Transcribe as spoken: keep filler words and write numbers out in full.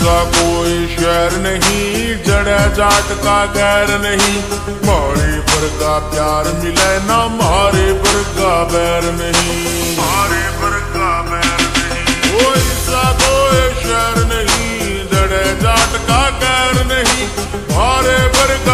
का कोई शहर नहीं, जड़ा जाट का गैर नहीं। मारे पर का प्यार मिले ना, मारे पर का बैर नहीं, मारे पर का बैर